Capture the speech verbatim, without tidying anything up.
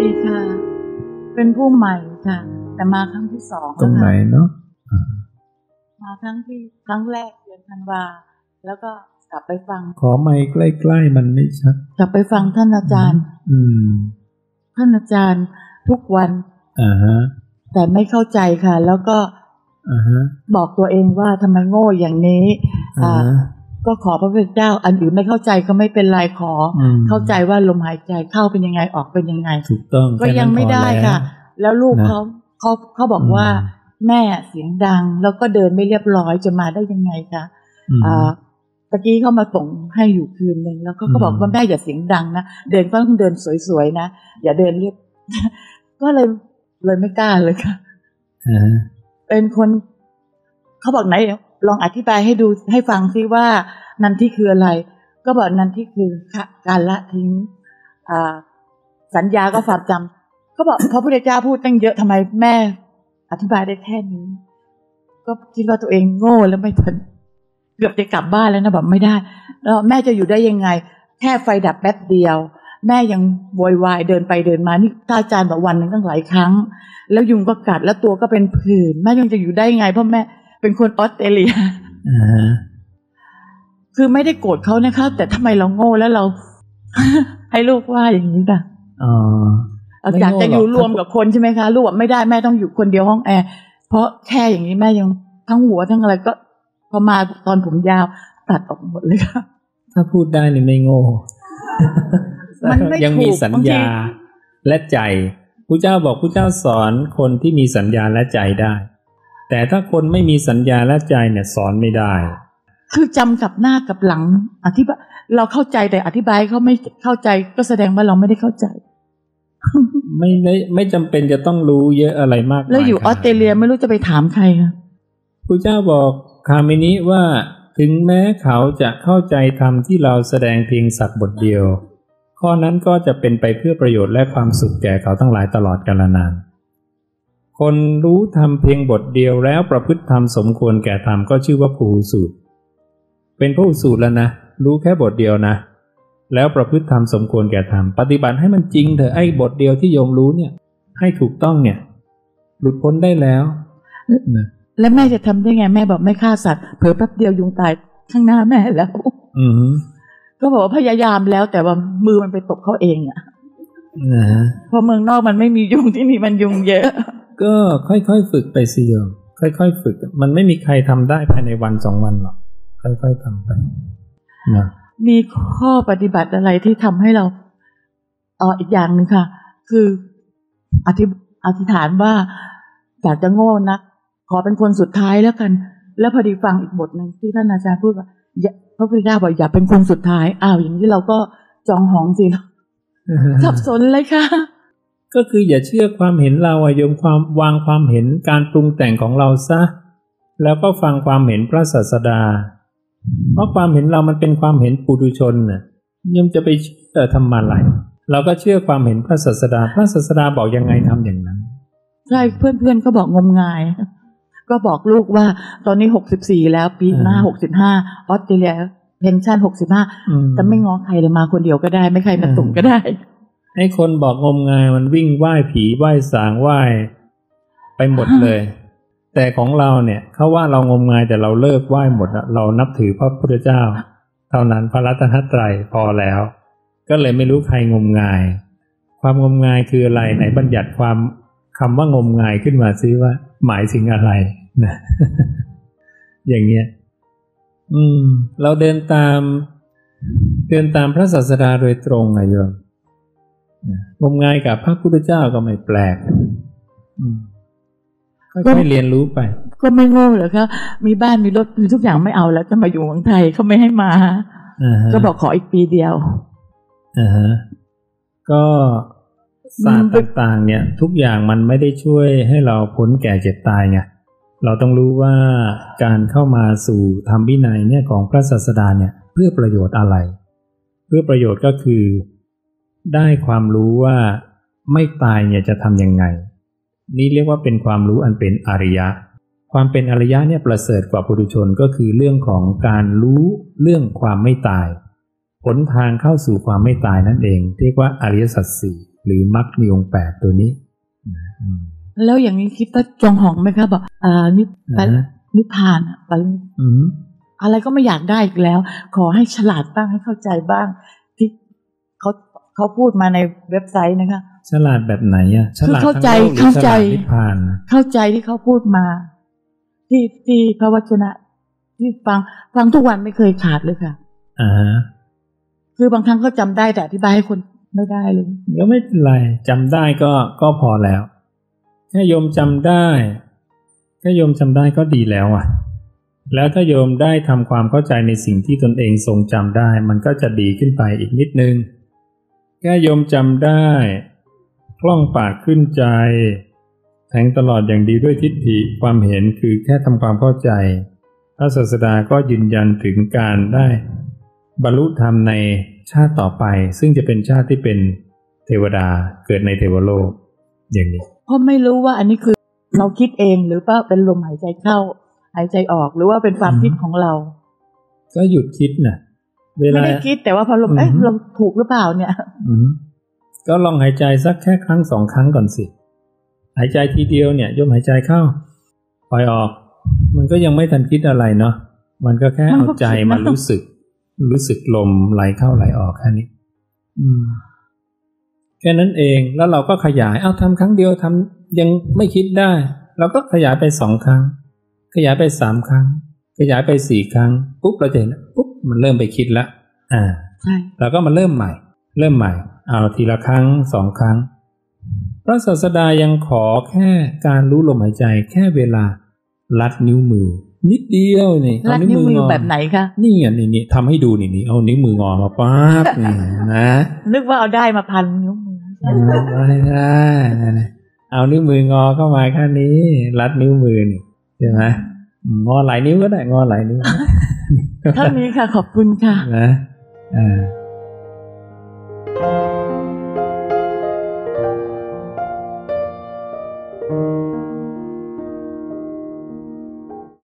ดีค่ะเป็นผู้ใหม่ค่ะแต่มาครั้งที่สองตรงไหนเนาะมาครั้งที่ครั้งแรกเดือนธันวาแล้วก็กลับไปฟังขอไมค์ใกล้ๆมันไม่ชัดกลับไปฟังท่านอาจารย์อืมท่านอาจารย์ทุกวันอ่าฮะแต่ไม่เข้าใจค่ะแล้วก็อ่าฮะบอกตัวเองว่าทำไมโง่อย่างนี้อ่าก็ขอพระพุทธเจ้าอันอื่นไม่เข้าใจก็ไม่เป็นไรขอเข้าใจว่าลมหายใจเข้าเป็นยังไงออกเป็นยังไงถูกต้องก็ยังไม่ได้ค่ะแล้วลูกเขาเขาเขาบอกว่าแม่เสียงดังแล้วก็เดินไม่เรียบร้อยจะมาได้ยังไงคะอ่าตะกี้เขามาส่งให้อยู่คืนนึงแล้วก็เขาบอกว่าแม่อย่าเสียงดังนะเดินก็ต้องเดินสวยๆนะอย่าเดินเรียบก็เลยเลยไม่กล้าเลยค่ะเป็นคนเขาบอกไหนลองอธิบายให้ดูให้ฟังซิว่านันทิคืออะไรก็บอกนันทิคือการละทิ้งสัญญาก็ความจำเขาบอกพระพุทธเจ้าพูดตั้งเยอะทำไมแม่อธิบายได้แค่นี้ก็คิดว่าตัวเองโง่แล้วไม่ทันเกือบจะกลับบ้านแล้วนะแบบไม่ได้แล้วแม่จะอยู่ได้ยังไงแค่ไฟดับแป๊บเดียวแม่ยังโวยวายเดินไปเดินมานี่อาจารย์บอกวันหนึ่งตั้งหลายครั้งแล้วยุงก็กัดแล้วตัวก็เป็นผื่นแม่ยังจะอยู่ได้ยังไงเพราะแม่เป็นคนออสเตรเลียคือไม่ได้โกรธเขานะคะแต่ทำไมเราโง่แล้วเรา ให้ลูกว่าอย่างนี้ค่ะอ๋ออยากจะอยู่รวมกับคนใช่ไหมคะลูกไม่ได้แม่ต้องอยู่คนเดียวห้องแอร์เพราะแค่อย่างนี้แม่ยังทั้งหัวทั้งอะไรก็พอมาตอนผมยาวตัดออกหมดเลยค่ะถ้าพูดได้นี่ไม่โง่มันไม่ยังมีสัญญาและใจพระเจ้าบอกพระเจ้าสอนคนที่มีสัญญาและใจได้แต่ถ้าคนไม่มีสัญญาและใจเนี่ยสอนไม่ได้คือจำกับหน้ากับหลังอธิบายเราเข้าใจแต่อธิบายเขาไม่เข้าใจก็แสดงว่าเราไม่ได้เข้าใจไม่ไม่ไม่จำเป็นจะต้องรู้เยอะอะไรมากแล้วอยู่ออสเตรเลียไม่รู้จะไปถามใครค่ะพระเจ้าบอกคามินิว่าถึงแม้เขาจะเข้าใจธรรมที่เราแสดงเพียงสักบทเดียวข้อนั้นก็จะเป็นไปเพื่อประโยชน์และความสุขแก่เขาทั้งหลายตลอดกาลนานคนรู้ธรรมเพียงบทเดียวแล้วประพฤติธรรมสมควรแก่ธรรมก็ชื่อว่าภูสูตรเป็นผู้สูตรแล้วนะรู้แค่บทเดียวนะแล้วประพฤติธรรมสมควรแก่ธรรมปฏิบัติให้มันจริงเถอะไอ้บทเดียวที่โยมรู้เนี่ยให้ถูกต้องเนี่ยหลุดพ้นได้แล้วนะแล้วแม่จะทำได้ไงแม่บอกไม่ฆ่าสัตว์เผลอแป๊บเดียวยุงตายข้างหน้าแม่แล้วอือก็บอกว่าพยายามแล้วแต่ว่ามือมันไปตบเขาเองอ่ะนะเพราะเมืองนอกมันไม่มียุงที่นี่มันยุงเยอะก็ค่อยๆฝึกไปสิโยมค่อยๆฝึกมันไม่มีใครทำได้ภายในวันสองวันหรอกค่อยๆทำไปนะมีข้อปฏิบัติอะไรที่ทำให้เราเอ่ออีกอย่างนึงค่ะคืออธิอธิษฐานว่าอยากจะโง่นักขอเป็นคนสุดท้ายแล้วกันแล้วพอดีฟังอีกบทนึงที่ท่านอาจารย์พูดว่าพระพุทธเจ้าบอกอย่าเป็นคนสุดท้ายอ้าวอย่างนี้เราก็จองหองสิเนาะ สับสนเลยค่ะก็คืออย่าเชื่อความเห็นเราอะโยมความวางความเห็นการปรุงแต่งของเราซะแล้วก็ฟังความเห็นพระศาสดาเพราะความเห็นเรามันเป็นความเห็นปุถุชนน่ะโยมจะไปเชื่อทำอะไรเราก็เชื่อความเห็นพระศาสดาพระศาสดาบอกยังไงทำอย่างนั้นใช่เพื่อนๆก็บอกงมงายก็บอกลูกว่าตอนนี้หกสิบสี่แล้วปีหน้าหกสิบห้าออสเตรเลียเพนชั่นหกสิบห้าแต่ไม่ง้อใครเลยมาคนเดียวก็ได้ไม่ใครมาตุ่มก็ได้ให้คนบอกงมงายมันวิ่งไหว้ผีไหว้สางไหว้ไปหมดเลยแต่ของเราเนี่ยเขาว่าเรางมงายแต่เราเลิกไหว้หมดเรานับถือพระพุทธเจ้าเท่านั้นพระรัตนตรัยพอแล้วก็เลยไม่รู้ใครงมงายความงมงายคืออะไรไหนบัญญัติความคำว่างมงายขึ้นมาซิว่าหมายถึงอะไรนะ อย่างเงี้ยอืมเราเดินตามเดินตามพระศาสดาโดยตรงไงโยมงมงายกับพระพุทธเจ้าก็ไม่แปลกอืมค่อยๆเรียนรู้ไปก็ไม่โง่หรอกครับมีบ้านมีรถมีทุกอย่างไม่เอาแล้วจะมาอยู่เมืองไทยเขาไม่ให้มา uh-huh. ก็บอกขออีกปีเดียวอ่าฮะก็ศาสตร์ต่างๆเนี่ยทุกอย่างมันไม่ได้ช่วยให้เราพ้นแก่เจ็บตายไงเราต้องรู้ว่าการเข้ามาสู่ธรรมวินัยเนี่ยของพระศาสดาเนี่ยเพื่อประโยชน์อะไรเพื่อประโยชน์ก็คือได้ความรู้ว่าไม่ตายเนี่ยจะทำยังไงนี่เรียกว่าเป็นความรู้อันเป็นอริยะความเป็นอริยะเนี่ยประเสริฐกว่าปุถุชนก็คือเรื่องของการรู้เรื่องความไม่ตายหนทางเข้าสู่ความไม่ตายนั่นเองเรียกว่าอริยสัจสี่หรือมรรคมีองค์แปดตัวนี้อืมแล้วอย่างนี้คิดว่าจงหองไหมครับบอกอ่านิพพานนิพพานไปอะไรก็ไม่อยากได้อีกแล้วขอให้ฉลาดบ้างให้เข้าใจบ้างที่เขาเขาพูดมาในเว็บไซต์นะคะฉลาดแบบไหนอ่ะฉลาดเข้าใจเข้าใจนิพพานเข้าใจที่เขาพูดมาที่ที่พระวจนะที่ฟังฟังทุกวันไม่เคยขาดเลยค่ะอ่าคือบางครั้งก็จำได้แต่อธิบายให้คนไม่ได้เลยก็ไม่เป็นไรจำได้ก็ก็พอแล้วแค่โยมจำได้แค่โยมจำได้ก็ดีแล้วอ่ะแล้วถ้าโยมได้ทำความเข้าใจในสิ่งที่ตนเองทรงจำได้มันก็จะดีขึ้นไปอีกนิดนึงแค่โยมจำได้คล่องปากขึ้นใจแทงตลอดอย่างดีด้วยทิฏฐิความเห็นคือแค่ทำความเข้าใจพระศาสดาก็ยืนยันถึงการได้บรรลุธรรมในชาติต่อไปซึ่งจะเป็นชาติที่เป็นเทวดาเกิดในเทวโลกอย่างนี้เพราะไม่รู้ว่าอันนี้คือเราคิดเองหรือว่าเป็นลมหายใจเข้าหายใจออกหรือว่าเป็นความคิดของเราก็หยุดคิดนะเวลาไม่ได้คิดแต่ว่าพอลมเอ๊ะเราถูกหรือเปล่าเนี่ยก็ลองหายใจสักแค่ครั้งสองครั้งก่อนสิหายใจทีเดียวเนี่ยโยมหายใจเข้าปล่อยออกมันก็ยังไม่ทันคิดอะไรเนาะมันก็แค่เอาใจมารู้สึกรู้สึกลมไหลเข้าไหลออกแค่นี้อืมแค่นั้นเองแล้วเราก็ขยายเอาทำครั้งเดียวทำยังไม่คิดได้เราก็ขยายไปสองครั้งขยายไปสามครั้งขยายไปสี่ครั้งปุ๊บเราจะเห็นปุ๊บมันเริ่มไปคิดละอ่าใช่เราก็มาเริ่มใหม่เริ่มใหม่เอาทีละครั้งสองครั้งพระศาสดายังขอแค่การรู้ลมหายใจแค่เวลาลัดนิ้วมือนิดเดียวนี่เอานิ้วมือแบบไหนคะนี่อ่ะนี่นี่ทำให้ดูนี่นี่เอานิ้วมืองอมาปั๊บนี่นะนึกว่าเอาได้มาพันนิ้วมือไม่ได้เอานิ้วมืองอเข้ามาแค่นี้ลัดนิ้วมือนี่ใช่ไหมงอหลายนิ้วก็ได้งอหลายนิ้วเท่านี้ค่ะขอบคุณค่ะนะอ่า